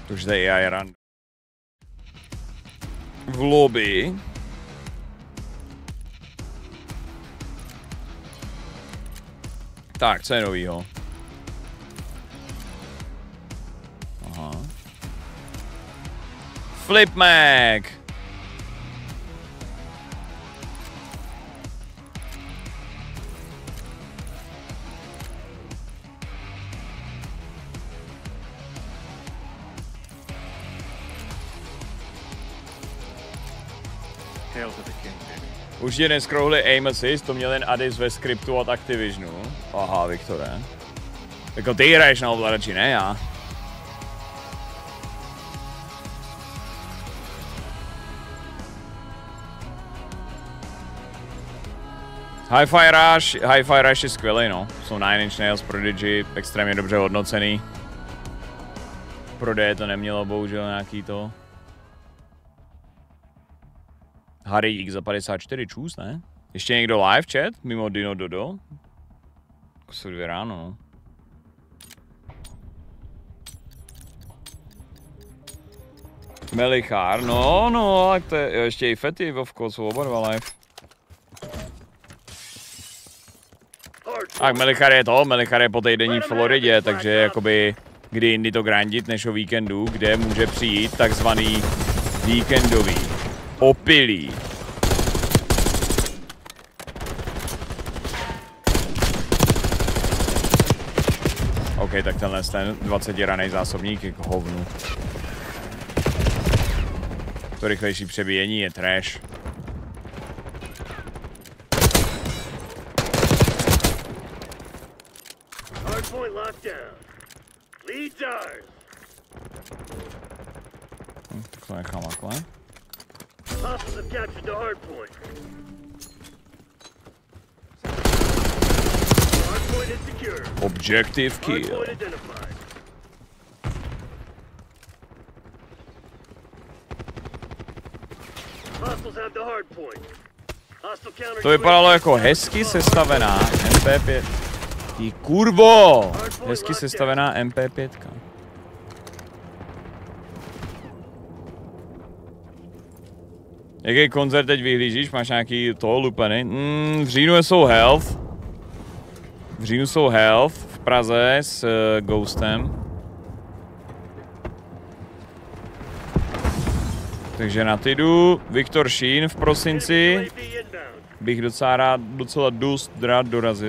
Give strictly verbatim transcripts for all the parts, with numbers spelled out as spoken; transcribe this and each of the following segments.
Už zde je A I run. V lobby. Tak, co je novýho? Aha. Flip Mac. Už je neskrouhli aim assist, to měl jen Addis ve skriptu od Activisionu. Aha, Viktore. Jako ty hraješ na ovladači, ne já. Hi-Fi Rush, Hi-Fi Rush je skvělý, no. Jsou Nine Inch Nails, Prodigy, extrémně dobře hodnocený. Prodeje to nemělo, bohužel, nějaký to. Harry X za padesát čtyři, čus, ne? Ještě někdo live chat, mimo Dino Dodo? Jako jsou dvě ráno, no. Melichár, no, no, tak to je, ještě i Fety, Vovko, jsou oba dva live. Tak Melichár je to, Melichár je po týdenní Floridě, takže jakoby kdy jindy to grindit než o víkendu, kde může přijít takzvaný víkendový opilý. OK, tak tenhle ten dvacet ranej zásobník je k hovnu. To rychlejší přebíjení je trash. Hm, tak to nechám takhle. Objective kill. To vypadalo jako hezky sestavená M P pět. Ty kurvo! Hezky sestavená M P pět. Jaký koncert teď vyhlížíš? Máš nějaký to lupený? Mm, v říjnu jsou Health. V říjnu jsou Health v Praze s uh, Ghostem. Takže na ty jdu. Viktor Sheen v prosinci. Bych docela rád, docela dost rád dorazil.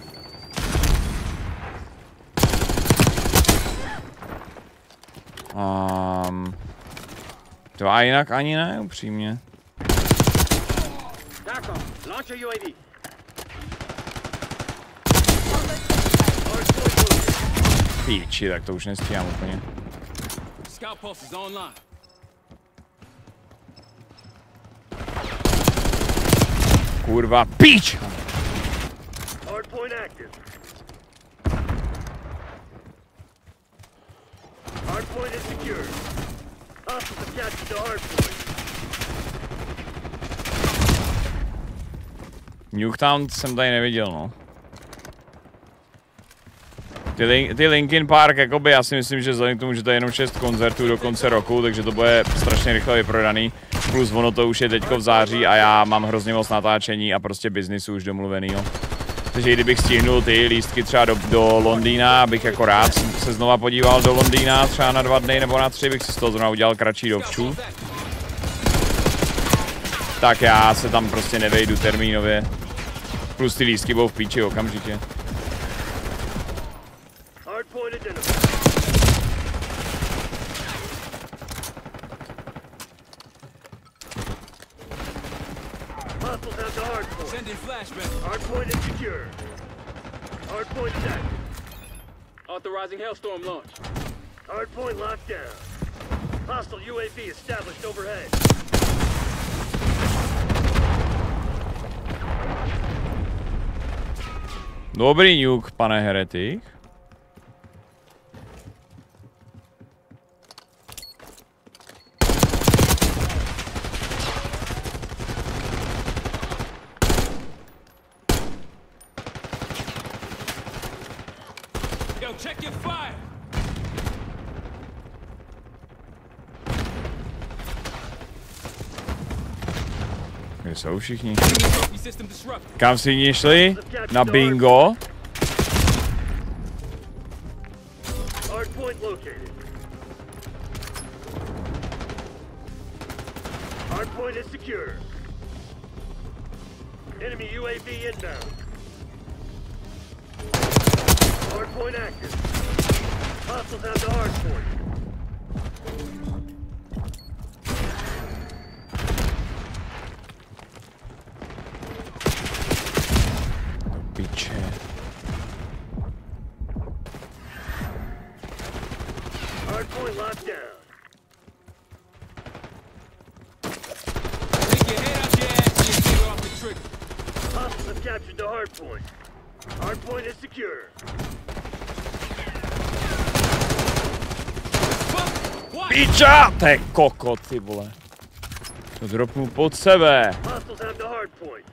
Um, to a jinak ani ne, upřímně. Píči, tak to už nestíhám úplně. Kurva, píč! Nuketown jsem tady neviděl, no. Ty, link, ty Linkin Park, jakoby, já si myslím, že vzhledem k tomu, že to je jenom šest koncertů do konce roku, takže to bude strašně rychle vyprodaný. Plus ono to už je teďko v září a já mám hrozně moc natáčení a prostě biznisu už domluvenýho. Takže kdybych stihnul ty lístky třeba do, do Londýna, abych jako rád se znova podíval do Londýna třeba na dva dny nebo na tři, bych si z toho zrovna udělal kratší dovču. Tak já se tam prostě nevejdu termínově. Plus ty lístky budou v píči okamžitě. Sending flashbang. Hardpoint is secure. Hardpoint set. Authorizing Hellstorm launch. Hardpoint locked down. Hostile U A V established overhead. Dobrý nuke, pane heretik. Kde jsou všichni? Kam všichni šli? Na bingo? Hardpoint located. Hardpoint is secure. Enemy U A V inbound. Hardpoint active. Hostiles have the hardpoint. Piče. Hardpoint locked down. Take your head out your ass and your finger off the trigger. Hostiles have captured the hardpoint. Hardpoint is secure. Piča! Te kokot, ty vole. To dropnu pod sebe. Hostiles have the hardpoint.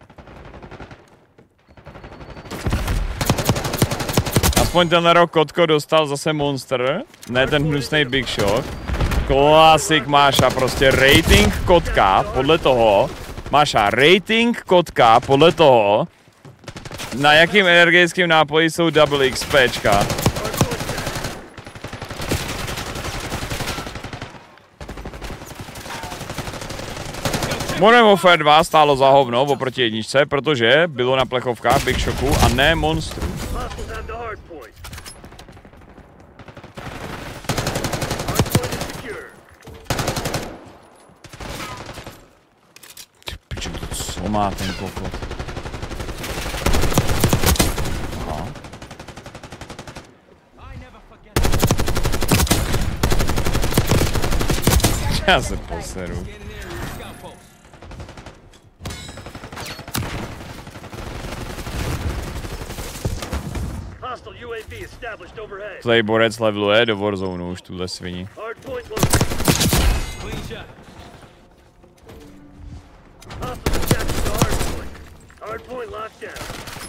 Aspoň ten rok kotko dostal zase monster, ne ten hnusný Big Shot. Klasik Máša, prostě rating kotka, podle toho. Máša, rating kotka, podle toho. Na jakým energetickým nápoji jsou double XPčka. Modern Warfare dva stálo za hovno oproti jedničce, protože bylo na plechovkách Big Shocku a ne monstru. Co má ten kokot? Aha. Já se poseru. Playborec leveluje do Warzone už tuhle svini. Hardpoint locked down.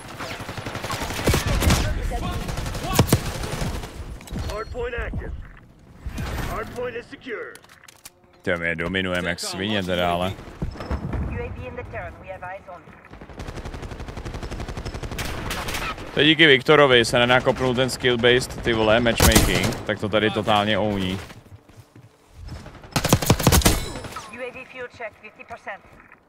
Hardpoint active. Hardpoint is secure. Těm je dominujeme jak svině teda, ale. To díky Viktorovi se nenakopnul ten skill-based, ty vole, matchmaking, tak to tady totálně ouní. U A V fuel check fifty percent.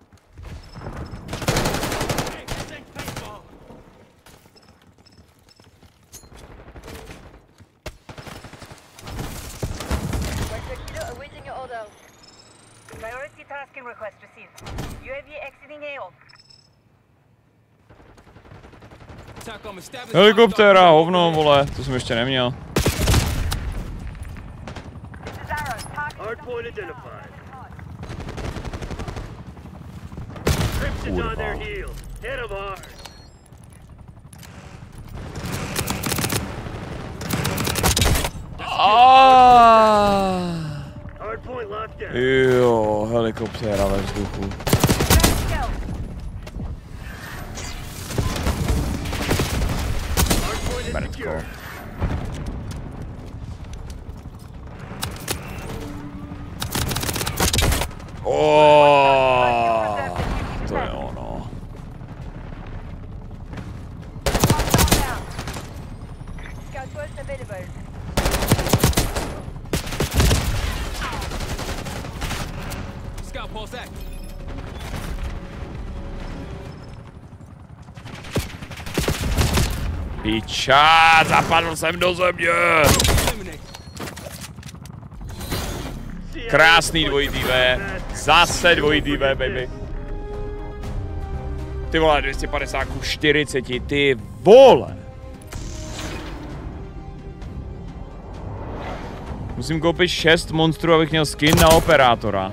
Awaiting your order. Priority tasking request received. U A V exiting A O. Helikoptéra, hovno, vole, to jsem ještě neměl. Hardpoint identified. Crimson's on their heels. Hit them hard. Hardpoint locked down. Jo, helikoptéra ve vzduchu. Mrtko. Oh, to je ono. Scout pulse active. Piča, zapadl jsem do země. Krásný dvojitý V, zase dvojitý V, baby. Ty vole, dvě stě padesát ku čtyřiceti, ty vole. Musím koupit šest monstrů, abych měl skin na operátora.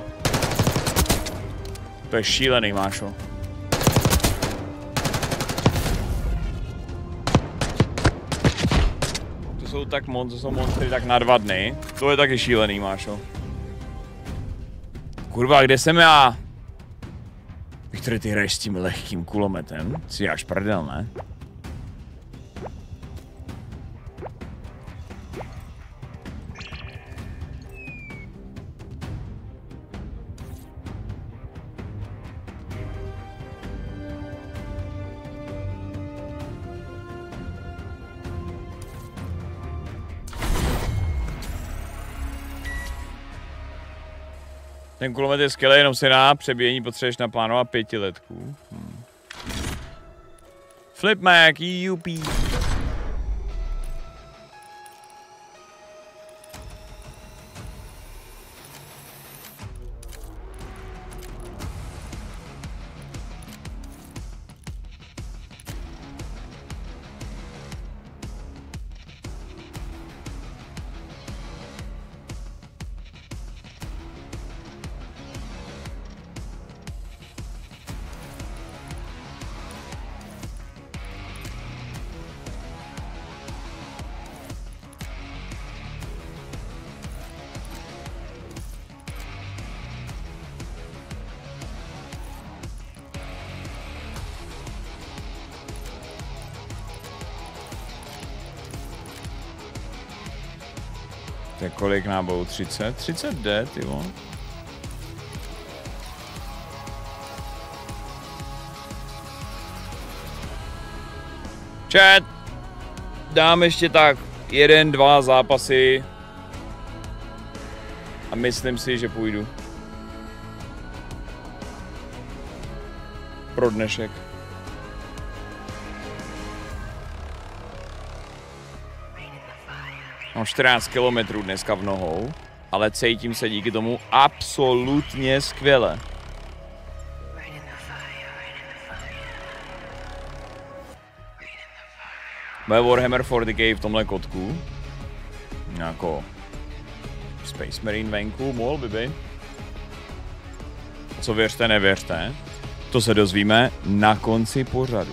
To je šílený, Mášo. To jsou tak mon, to jsou monstry tak na dva dny. To je taky šílený, Mášo. Kurva, kde jsem já? Viktor, ty hraješ s tím lehkým kulometem? Si až prdel, ne? Ten kulomet je skvělý, jenom se na přebíjení potřebuješ naplánovat pětiletku. Hmm. Flip Mac, U P. To je kolik nábojů? třicet? třicet D, ty vole. Chat! Dám ještě tak jeden, dva zápasy. A myslím si, že půjdu. Pro dnešek. Mám čtrnáct kilometrů dneska v nohou, ale cítím se díky tomu absolutně skvěle. Bude Warhammer čtyřicet K v tomhle kotku. Jako Space Marine venku, mohl by být. Co věřte, nevěřte, to se dozvíme na konci pořadu.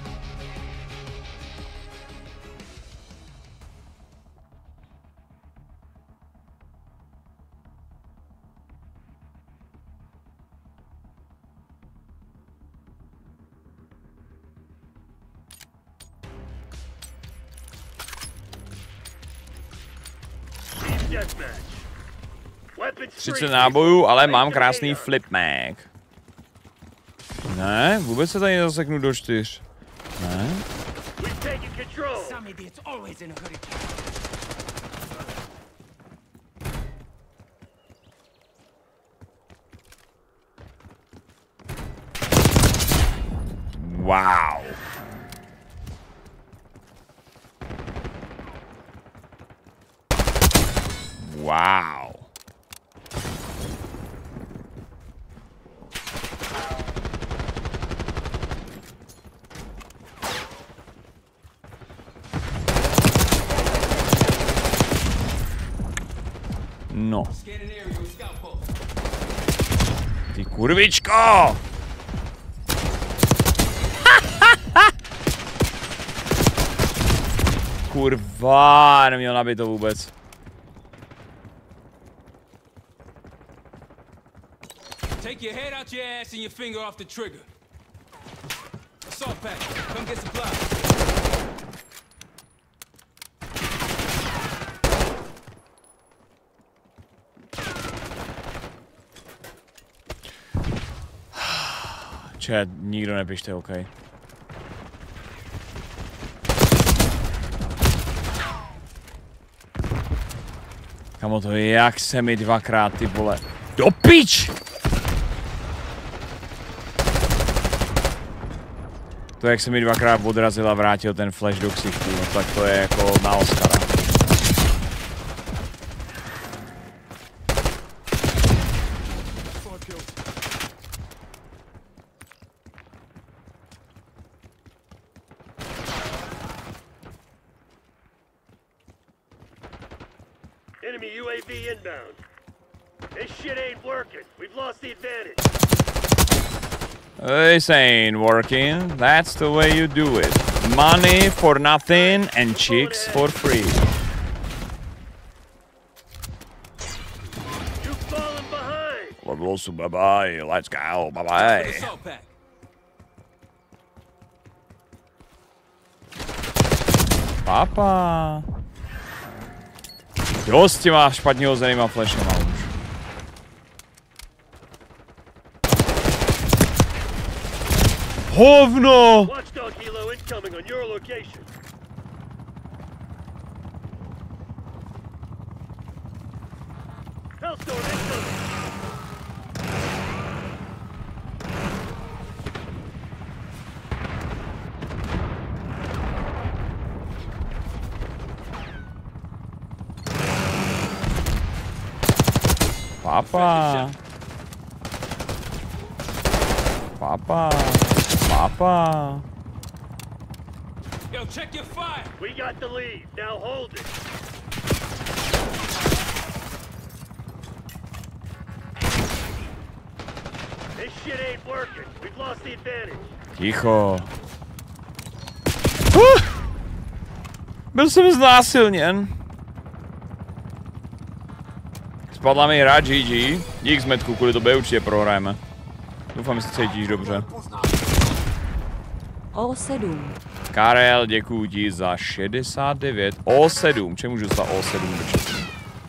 třicet nábojů, ale mám krásný Flip Mac. Ne, vůbec se tady nezaseknu do čtyř. Ne? Wow. Wow. No. Ty kurvičko! Kurva, neměl nabít to vůbec. Take your head out your ass and your finger off the trigger. Assault pack, come get supplies. Chat, nikdo nepište, OK. Kamo, to je, jak se mi dvakrát, ty vole. Do pič! To, jak se mi dvakrát odrazil a vrátil ten flash do ksichtu, no tak to je jako na Oscara. Enemy U A V inbound. This shit ain't working. We've lost the advantage. This ain't working. That's the way you do it. Money for nothing and chicks for free. You've fallen behind. Well, bye bye. Let's go. Bye bye. Assault pack. Papa. Dost těma špatně hozenýma flashema už. Hovno! Watchdog helo incoming on your location. Hellstorm incoming. Papa. Papa. Papa. Yo, check your fire. We got the lead. Now hold it. This shit ain't working. We've lost the advantage. Ticho. Uh, byl jsem znásilněn. Spadla mi hra G G. Dík Zmetku, kvůli tobě určitě prohrajeme. Doufám, že se cítíš dobře. O sedm. Karel, děkuji ti za šedesát devět. O sedm. Čemu můžu dostat O sedm do česu?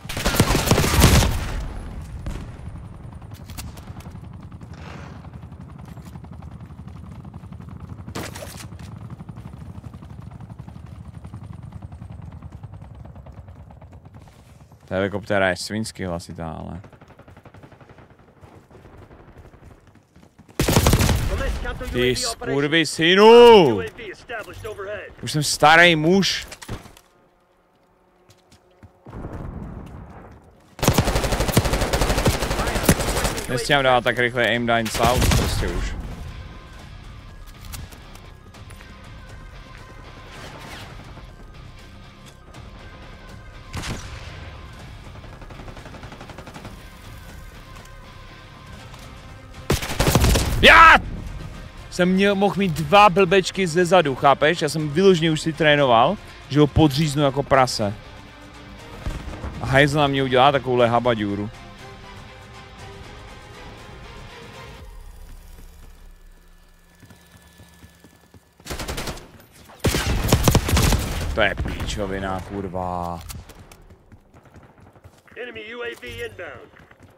Ta helikoptéra je svinsky hlasitá, ale... Ty skurvy synu! Už jsem starý muž. Nestíhám dávat tak rychle aim down south, prostě už. Já jsem měl, mohl mít dva blbečky ze zadu, chápeš? Já jsem vyloženě už si trénoval, že ho podříznu jako prase. A hajzl na mě udělá takovouhle habaďůru. To je píčovina, kurva. Enemy U A V inbound.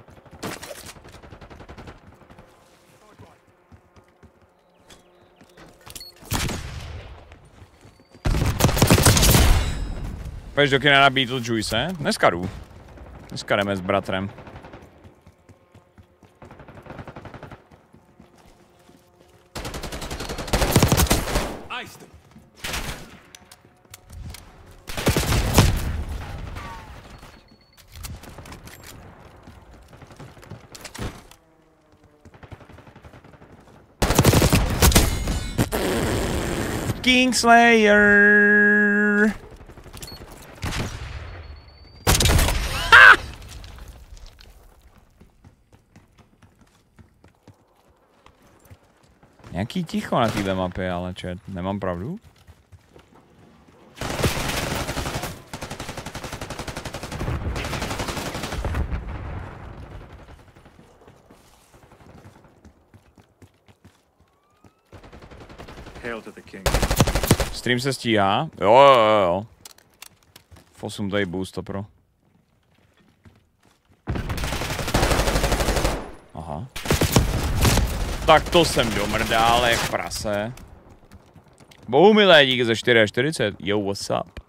Pojď do kina na Beetlejuice, dneska jdu. Dneska jdeme s bratrem. Kingslayer. Ah! Nějaký ticho na této mapě, ale čet, nemám pravdu? Hail to the king. Stream se stíhá? Jo, jo, jo, jo. V osm tady boost to pro. Aha. Tak to jsem domrdál jak prase. Bohumilé, díky za čtyřicet čtyři. Yo, what's up?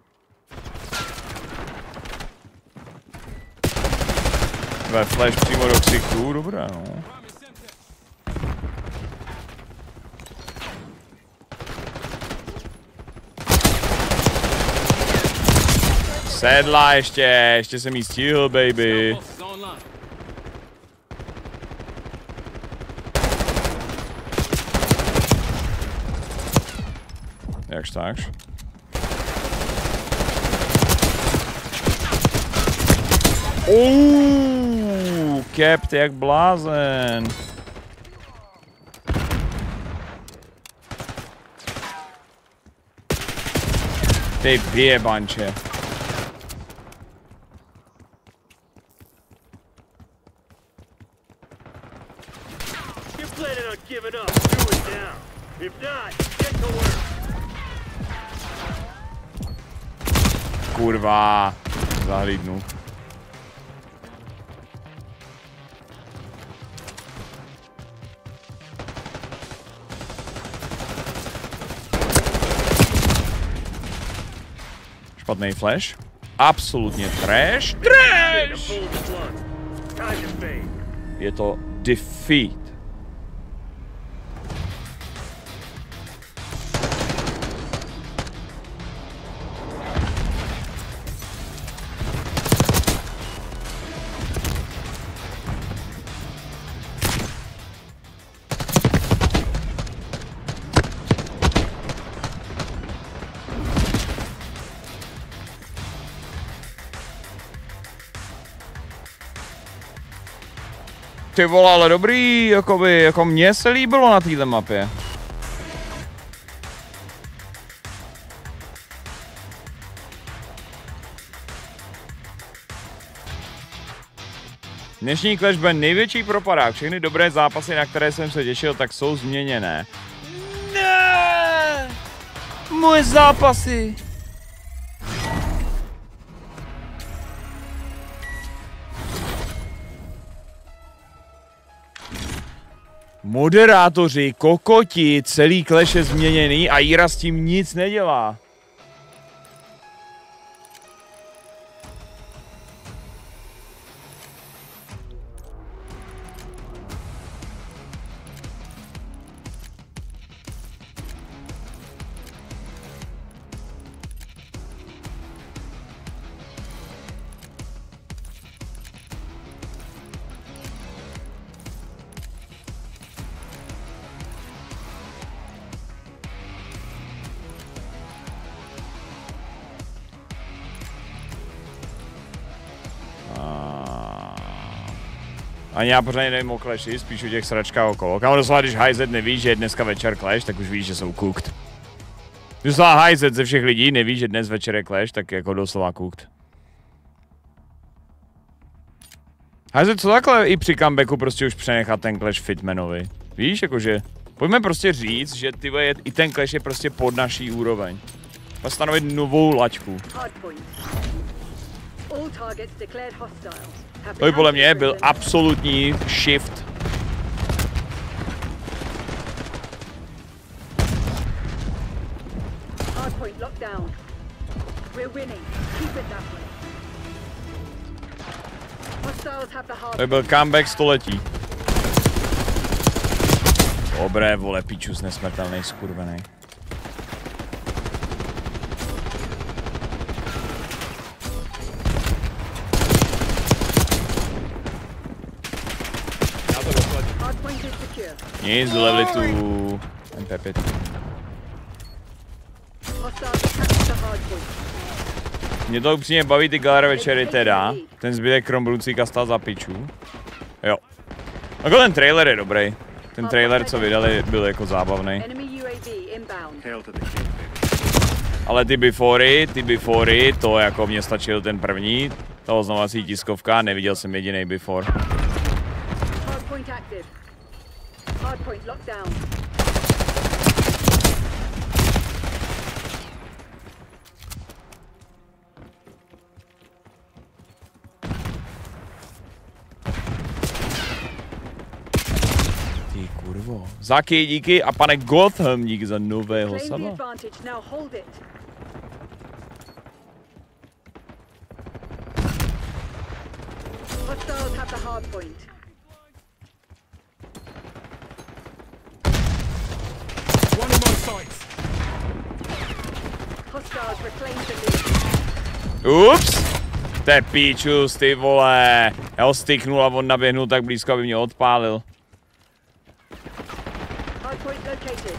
Ve flash přímo do ksichtů, dobré no. Sedla ještě, ještě jsem jí stihl, baby. Jakž takž. Uuuu, kept jak blázen. Ty vyjebanče. Kurva, zahlídnu. Špatný flash. Absolutně trash. Trash! Je to defeat. Ty vole, ale dobrý, jakoby, jako mně se líbilo na této mapě. Dnešní Clash byl největší propadák. Všechny dobré zápasy, na které jsem se těšil, tak jsou změněné. Ne! Moje zápasy! Moderátoři, kokoti, celý Clash je změněný a Jíra s tím nic nedělá. Ani já pořádně nevím o Clashi, spíš o těch sračkách okolo. Kámo, doslova, když H Z neví, že je dneska večer Clash, tak už víš, že jsou cooked. Doslova H Z ze všech lidí neví, že dnes večer je Clash, tak jako doslova cooked. H Z, co takhle i při comebacku prostě už přenechat ten Clash Fitmanovi? Víš, jakože, pojďme prostě říct, že ty je, i ten Clash je prostě pod naší úroveň. A stanovit novou laťku. To by podle mě byl absolutní shift. To by byl comeback století. Dobré, vole, pičus nesmrtelnej, skurvenej. Nic, dolevli tu M P pět. Mě to upřímně baví ty galera večery teda. Ten zbytek Krombrucíka stál za piču. Jo. Jako ten trailer je dobrý. Ten trailer, co vydali, byl jako zábavný. Ale ty beforey, ty beforey, to jako mě stačil ten první. Ta oznamovací tiskovka, neviděl jsem jediný before. Hardpoint locked down. Ty kurvo. Zaky, díky a pane Gotham, díky za nového saba. Hostiles have the hardpoint. One of my sights. Hostiles reclaimed the lead. Ups! To je píčus, ty vole. Já ho styknul a on naběhnul tak blízko, aby mě odpálil. Hardpoint located.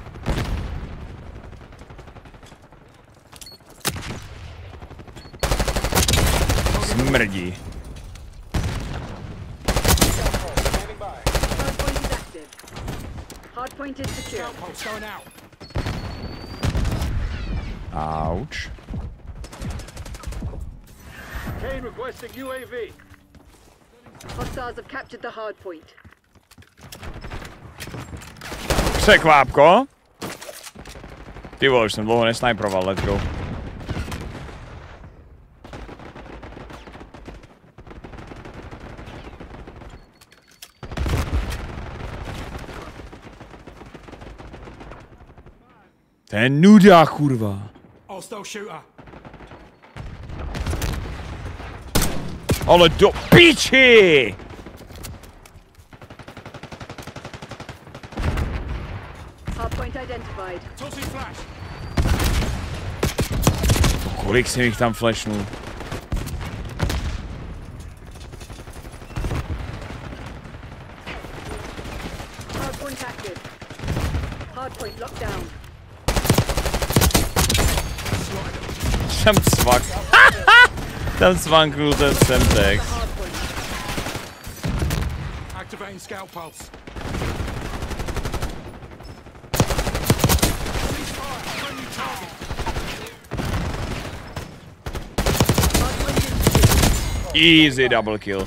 Smrdí. Hardpoint is active. Hardpoint is secure. Outpost going out. Ouch. Kane requesting U A V. Hostiles have captured the hardpoint. Překvápko. Ty vole, už jsem dlouho nesniperoval, let's go. Ten nuda, kurva. Hostile shooter. Ale do piči! Hardpoint identified. Tossing flash. Kolik jsem jich tam flashnul? Hardpoint active. Hardpoint locked down. Tam cvak. Tam cvanknul ten Semtex. Activating scout pulse. Easy double kill.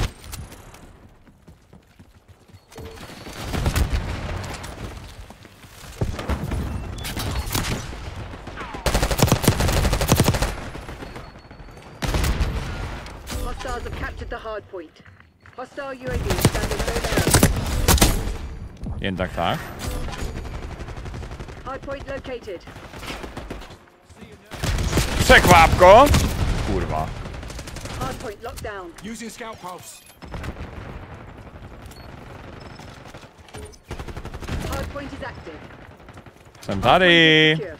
Hostiles have captured the hard point. Hostile U A V standing low. Jen tak tak. Hard point located. Překvápko. Kurva. Hard point locked down. Using scout pulse. Hard point is active. Jsem tady. Secure.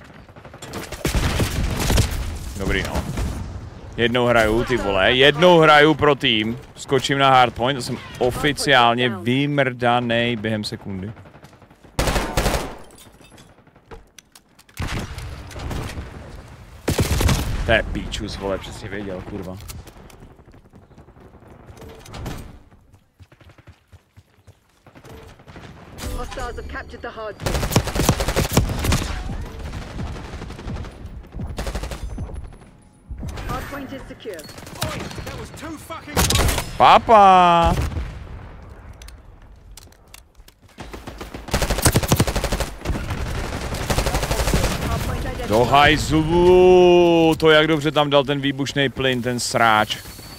Dobrý no. Jednou hraju, ty vole, jednou hraju pro tým. Skočím na hardpoint a jsem oficiálně vymrdanej během sekundy. To je píčus, vole, přesně věděl, kurva. Hostiles have captured the hard point. Hard point is secure. Oi, that was too fucking. Papa! Hard point identified. Do hajzlu! To jak dobře tam dal ten výbušný plyn, ten sráč.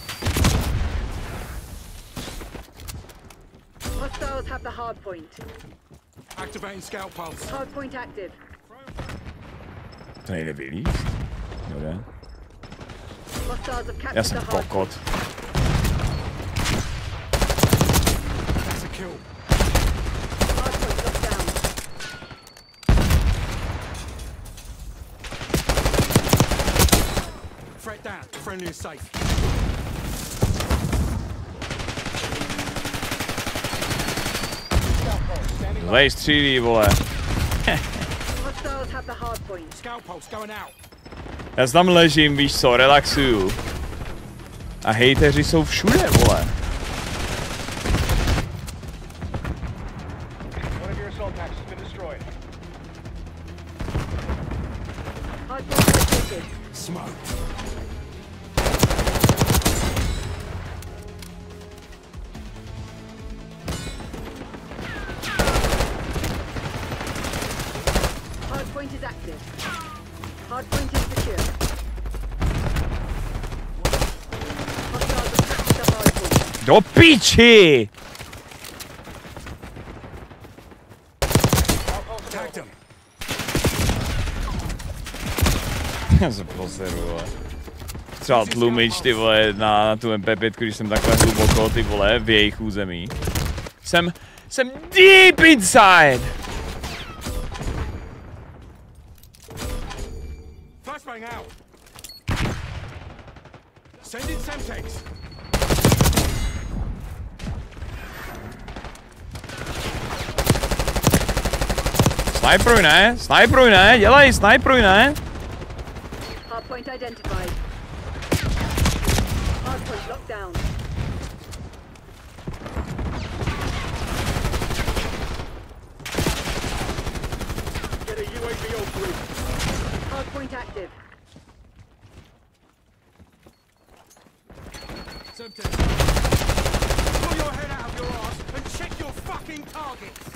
Hostiles have the hard point. Activating scout pulse. Hard point active. To nejde vylízt? Dobře. Hostiles have Já captured jsem the hard point. kokot. That's a kill. Hard point locked down. Threat down. Friendly is safe. Zlej střílí, vole. Hostiles have the hard point. Scout pulse going out. Já tam ležím, víš co, relaxuju. A hejteři jsou všude, vole. One of your assault packs has been destroyed. Hard point located. Smoke. Hard point is active. Hard point is secure. Hostiles have captured the hard point. Do píči! Tagged him. Já se poseru, vole. Třeba tlumič, ty vole, na, na tu M P pět, když jsem takhle hluboko, ty vole, v jejich území. Jsem, jsem deep inside! Flashbang out. Send in Semtex. Snajpruj, ne? Snajpruj, ne? Dělej, snajpruj, ne? Hard point identified. Hard point locked down. Get a U A V open. Hard point active. Semtex. Pull your head out of your ass and check your fucking targets.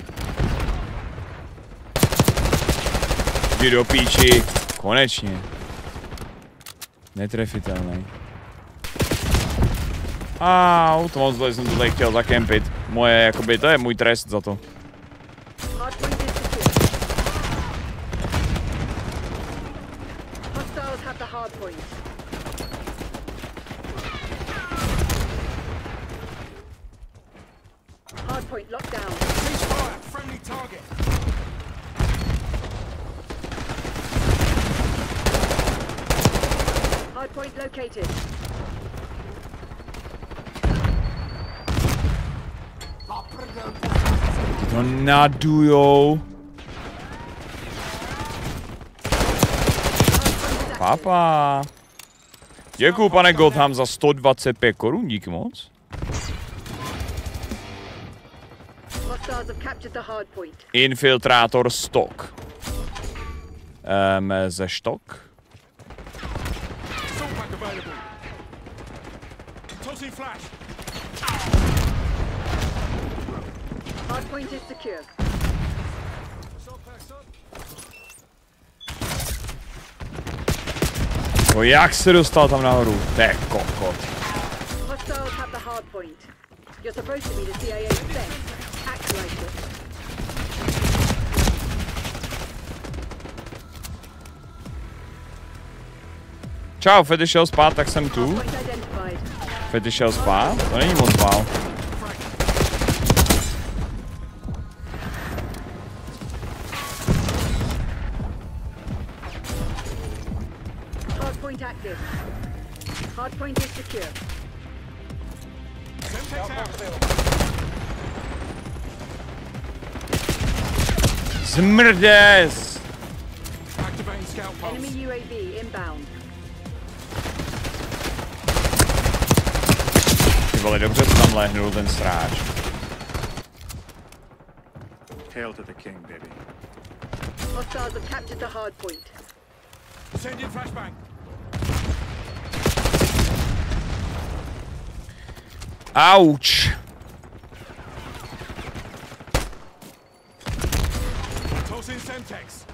Jdi do píči. Konečně. Netrefitelný. Au, to moc dlouho jsem to tady chtěl zakempit. Moje, jakoby, to je můj trest za to. Hard point is secure. Hostiles have the hard point. Hard point locked down. Cease fire. Friendly target. Hard point located. Ty to nadujou. Papa. Děkuju, pane Gotham, za sto dvacet pět korun, díky moc. Hostiles have captured the hard point. Infiltrátor stok. Um, ze štok? Assault pack available. Tossing flash. Hard point is secure. Assault pack's up. O, jak se dostal tam nahoru? To je kokot. Hostiles have the hard point. You're supposed to be the C I A's best. Act like it. Čau, Fedy šel spát, tak jsem tu. Point identified. Fedy šel spát? To není moc spál. Hard point active. Hard point is secure. Semtex out. Zmrděs! Activating scout pulse. Enemy U A V inbound. Ty vole, dobře se tam lehnul ten stráč. Hail to the king, baby. Hostiles have captured the hard point. Sending flashbang. Auč! Tossing Semtex.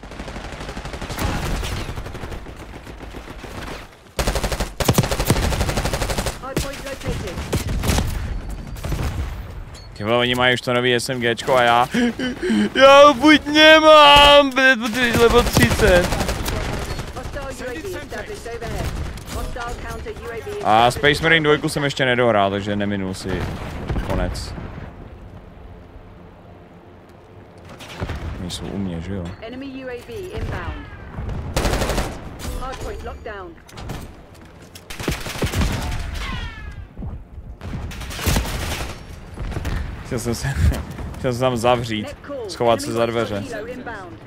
Hard point located. Ty vole, oni mají už to nový SMGčko a já... Já ho buď nemám, lebo třicet. Hostile U A V established overhead. Hostile counter U A V. A Space Marine dva jsem ještě nedohrál, takže neminul si konec. Oni jsou u mě, že jo? Enemy U A V inbound. Hard point locked down. Chtěl jsem se... Chtěl jsem tam zavřít. Net call. Schovat se Enemy za dveře. hostile helo inbound.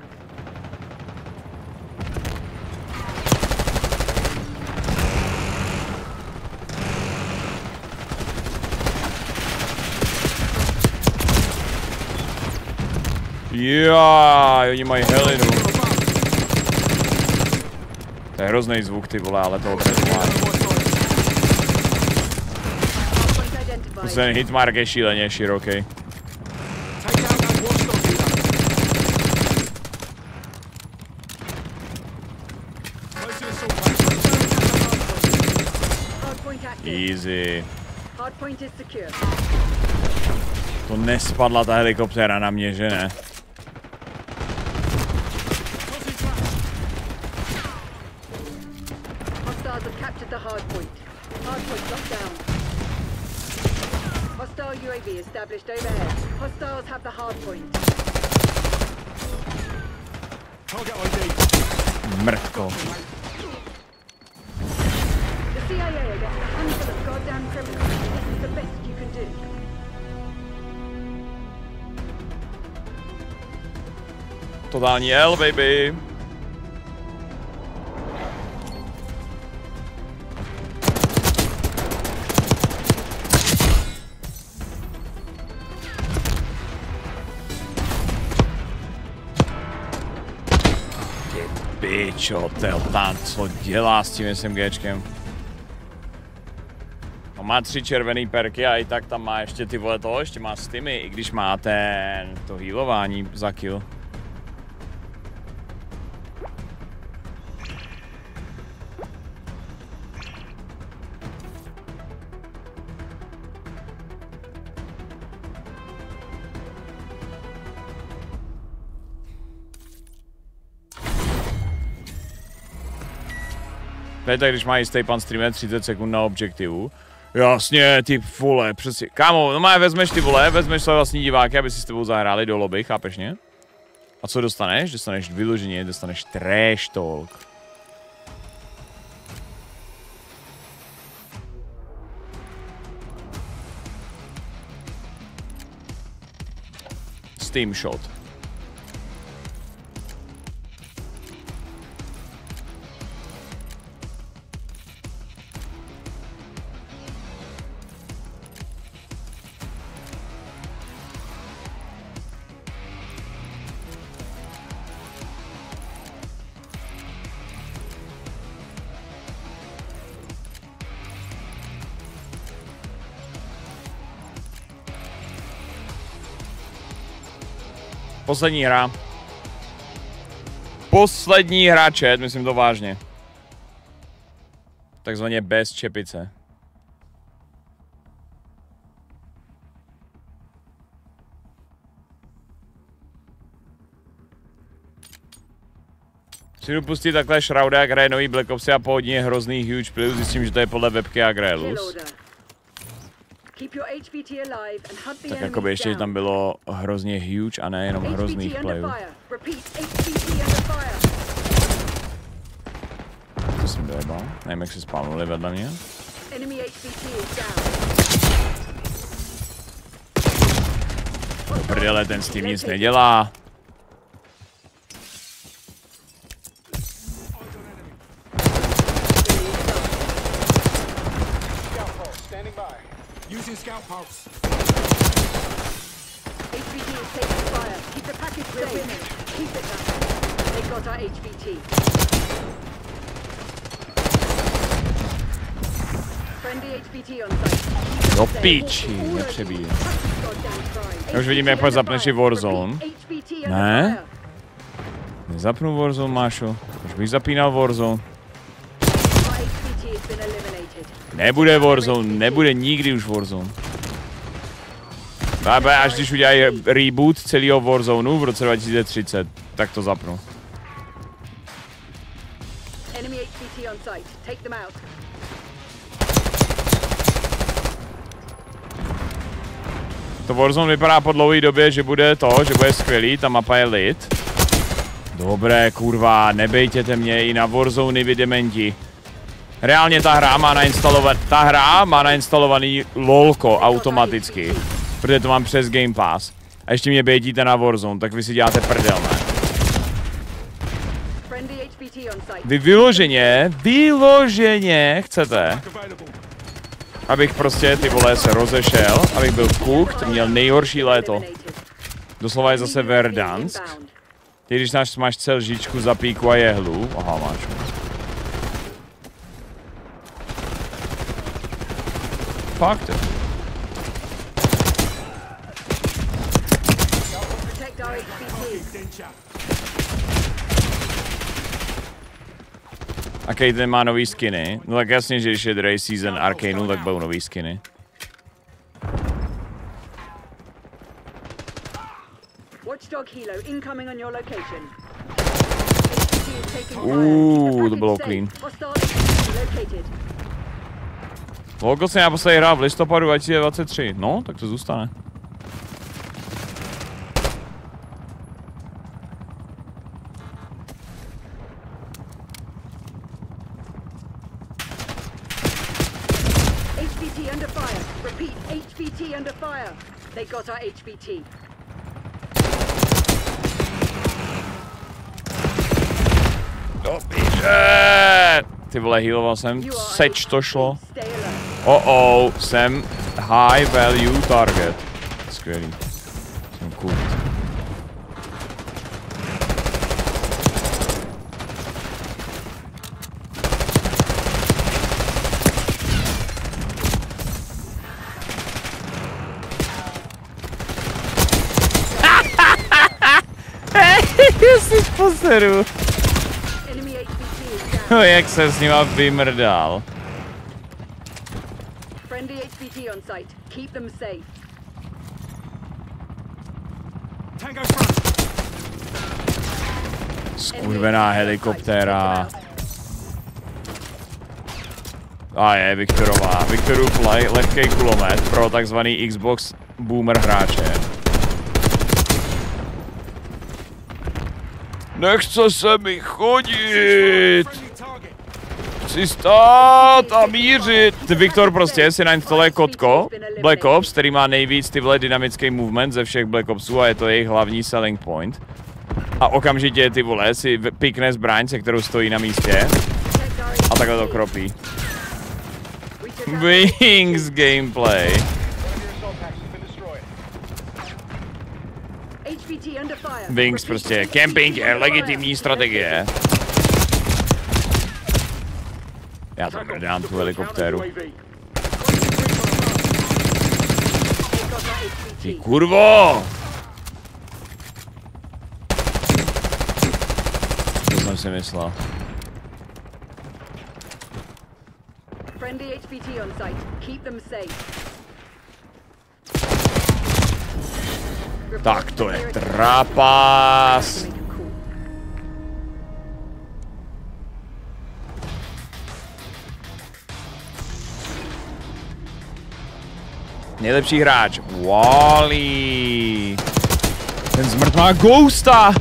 Jaj, oni mají helinu. To je hrozný zvuk, ty vole, ale to opravdu má. Hard point identified. Ten hitmark je šíleně široký. Take out that watchdog unit. Closing assault pack. Hard point active. Easy. Hard point is secure. To nespadla ta helikoptéra na mě, že ne? Tossing flash. Hostiles have captured the hard point. Hard point locked down. Hostile U A V established overhead. Hostiles have the hard point. Target I D. Mrtko. The C I A are getting a handful of goddamn criminals. This is the best you can do. Totální L, baby. Pičo, Teltan, co dělá s tím SMGčkem? On má tři červený perky a i tak tam má ještě ty vole toho, ještě má stymy, i když má ten, to healování za kill. Víte, když má jistý pan streamer třicet sekund na objektivu. Jasně, ty vole, přesně. Kámo, no má vezmeš ty vole, vezmeš své vlastní diváky, aby si s tebou zahráli do lobby, chápeš mě? A co dostaneš? Dostaneš vyloženě, dostaneš trash talk. Steam shot. Poslední hra. Poslední hra, chat, myslím to vážně. Takzvaně bez čepice. Si jdu pustit takhle Shrouda, jak hraje nový Black Opsy a po hodině hrozný huge playů, zjistím, že to je podle webky, jak hraje Luz. Tak jakoby ještě, že tam bylo hrozně huge a ne jenom hrozných playů. To jsem dojebal. Nevím, jak se spavnuli vedle mě. Do prdele, ten s tím nic nedělá. Using scout pulse. H V T is taking fire. Keep the package safe. Keep it that way. They got our H V T. Friendly H V T on site. Do píči, nepřebíjí. Já už vidím, jak pak zapneš i Warzone. Ne? Nezapnu Warzone, Mášo. Už bych zapínal Warzone. Nebude Warzone, nebude nikdy už Warzone. Až když udělají reboot celého Warzoneu v roce dva tisíce třicet, tak to zapnu. To Warzone vypadá po dlouhé době, že bude to, že bude skvělý, ta mapa je lit. Dobré, kurva, nebejtěte mě i na Warzone, vy dementi. Reálně ta hra má nainstalovaný, ta hra má nainstalovaný lolko automaticky, protože to mám přes Game Pass. A ještě mě bejtíte na Warzone, tak vy si děláte prdel, ne? Vy vyloženě, vyloženě chcete, abych prostě ty vole se rozešel, abych byl cooked, měl nejhorší léto. Doslova je zase Verdansk. Ty když náš máš cel žičku za píku a jehlu, aha máš. Fakt. A Caitlyn má nový skiny. No tak jasně, že když je Dray Season Arcaneu, tak budou nový skiny. Uuu, to bylo clean. Logo se naposledy hrál v listopadu dva tisíce dvacet tři. No, tak to zůstane. H V T under fire. Repeat, H V T under fire. They got our H V T. Dobře! Ty vole, healoval jsem, seč to šlo. Oh oh, jsem high value target. Skvělý. Jsem cool. Já si poseru. Jak se s nima vymrdal. Skurvená helikoptéra. A je Viktorová. Viktorův lehký kulomet pro takzvaný Xbox boomer hráče. Nechce se mi chodit! Chci stát a mířit! Viktor prostě si nainstaluje kotko Black Ops, který má nejvíc tyhle dynamický movement ze všech Black Opsů a je to jejich hlavní selling point. A okamžitě ty vole si pikne zbraň, se kterou stojí na místě. A takhle to kropí. Wings gameplay. Wings prostě, camping je legitimní strategie. Já tam dám tu helikoptéru. Ty kurvo! si myslel. Friendly H P T on site. Keep them safe. Tak to je trapas. Nejlepší hráč. Wally. Ten zmrt má ghosta.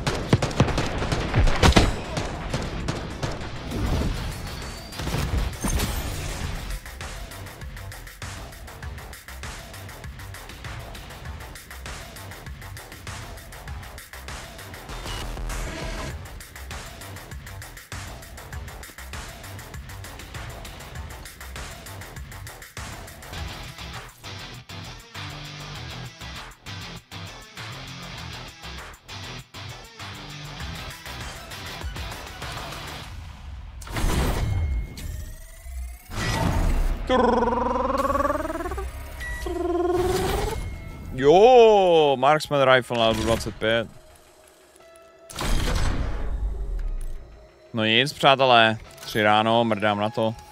Jo, Marksman Rifle na dvacet pět. No nic, přátelé. Tři ráno, mrdám na to.